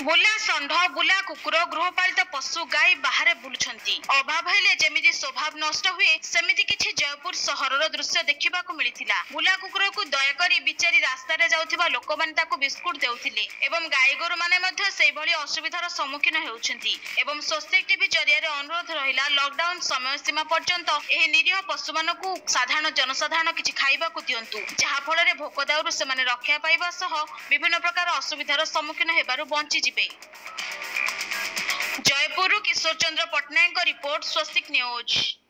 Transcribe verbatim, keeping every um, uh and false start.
बुला षंढ बुला कुकुर गृहपालित पशु गाई बाहर बुलुछंती अभाव हेले जेमिति स्वभाव नष्ट हुए सेमिति किछि जयपुर सहरर दृश्य देखिबाकू मिलिथिला। बुला कुकुर को दया करी बिचारी रास्ता रे जाउथिबा लोकमाने ताकू बिस्कुट देउथिले एवं गाई गोरु माने मध्य सेहि भली असुविधार सम्मुखीन हेउछंती एवं स्वस्तिक टीवी जरिया अनुरोध रहिला लॉकडाउन समय सीमा पर्यंत एही निरीह पशु मानकू साधारण जनसाधारण किछि खाइबाकू दियंतु जहा फଳରେ भोक दाउरु सेमाने रक्षा पाइबा सह विभिन्न प्रकार असुविधार सम्मुखीन हेबारु बंची जिबे। Jeypore Kishore Chandra Patnaik report Swastik news.